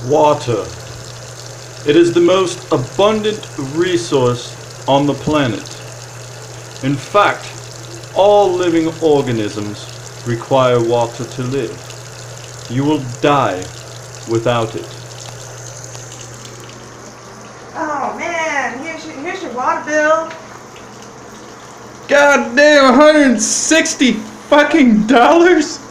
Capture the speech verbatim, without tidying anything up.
Water. It is the most abundant resource on the planet. In fact, all living organisms require water to live. You will die without it. Oh man, here's your, here's your water bill. God damn, one hundred sixty fucking dollars?